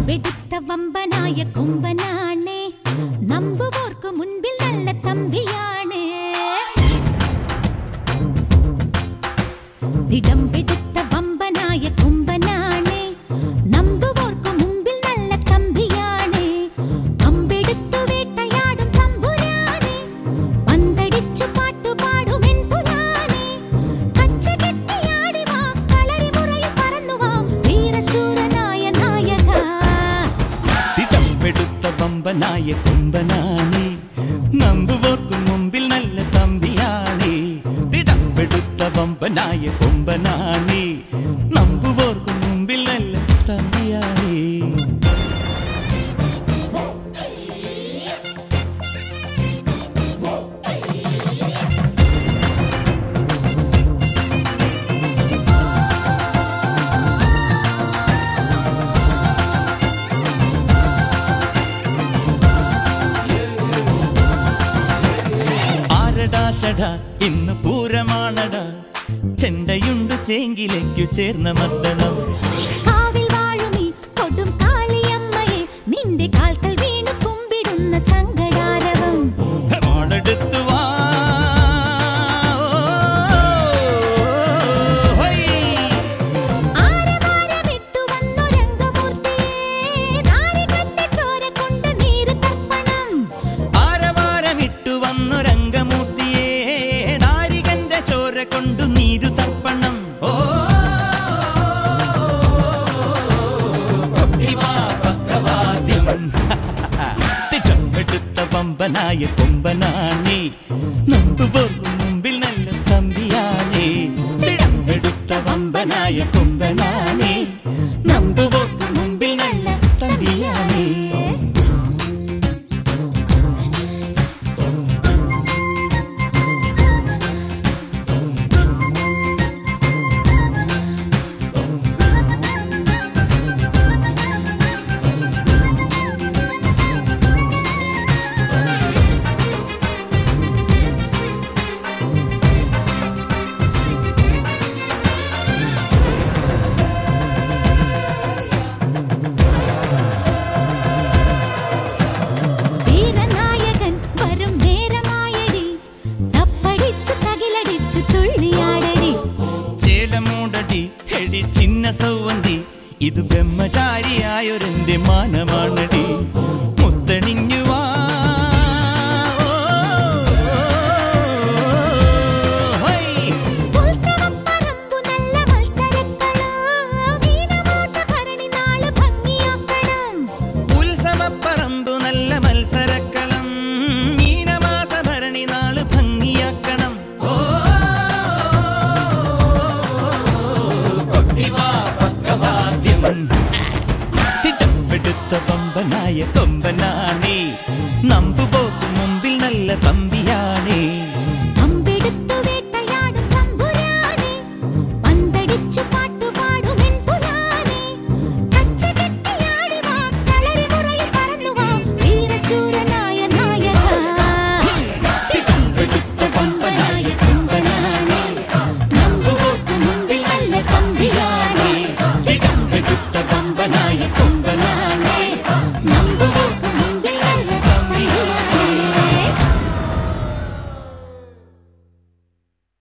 തിടമ്പെടുത്ത വമ്പനായ കൊമ്പനാണേ, നമ്പുവോർക്ക് മുൻപിൽ നല്ല തമ്പിയാണേ. തിടമ്പെടുത്ത വമ്പനായ കൊമ്പനാണേ, നമ്പുവോർക്ക് മുൻപിൽ നല്ല തമ്പിയാണേ. അമ്പെടുത്തു വേട്ടയാടും തമ്പുരാനേ, പന്തടിച്ചു പാട്ടുപാടും എൻ പുരാനേ. കച്ച കെട്ടിയാടി വാ, കളരി മുറയിൽ പറന്നുവാ, വീരശൂരനായ നായക. തിടമ്പെടുത്ത വമ്പനായ കൊമ്പനാണേ, നമ്പുവോർക്ക് മുമ്പിൽ നല്ല തമ്പിയാണേ. തിടമ്പെടുത്ത വമ്പനായ കൊമ്പനാണേ, നമ്പുവോർക്ക് മുമ്പിൽ നല്ല തമ്പിയാണേ. ഇന്ന് പൂരമാണട, ചെണ്ടയുണ്ടു ചേങ്കിലേക്കു ചേർന്ന മദ്ദളം. കാവിൽ വാഴുമീ കൊടും കാളിയമ്മയെ, നിന്റെ കാൽക്കൽ വീണു കുമ്പിടുന്ന സങ്കടാരവം. മോളെടുത്തു വാ, ആരവാരമിട്ടു വന്നു രംഗമൂർത്തിയെ, നാരികന്റെ ചോര കൊണ്ട് നീരു തർപ്പണം. ആരവാരമിട്ടു വന്നു രംഗമൂർത്തിയെ, നാരികന്റെ ചോര കൊണ്ടു നീരു തർപ്പണം. ഓ പക്കവാദ്യം. തിടമ്പെടുത്ത വമ്പനായ കൊമ്പനാണേ, നമ്പുവോർക്ക് മുമ്പിൽ നല്ല തമ്പിയാണേ. തിടമ്പെടുത്ത വമ്പനായ കൊമ്പനാണേ, നമ്പുവോർക്ക് മുമ്പിൽ നല്ല തമ്പിയാണേ. വീരനായകൻ വരും നേരമായടി, തപ്പടിച്ചു തകിലടിച്ചു തുള്ളിയാടടി. ചേലമൂടടി എടി ചിന്ന സൗവന്തി, ഇത് ബ്രഹ്മചാരിയായൊരെന്റെ മാനമാണടി. മുത്തണിഞ്ഞു വാ, ഉത്സവപ്പറമ്പു നല്ല മത്സരക്കളോ, മീനമാസഭരണി നാള് ഭംഗിയാക്കണം. ഉത്സവപ്പറമ്പു നല്ല മത്സരക്കളം, മീനമാസഭരണി നാള് ഭംഗിയാക്കണം. ഓ കൊട്ടിവാ പക്കവാദ്യം. തിടമ്പെടുത്ത വമ്പനായ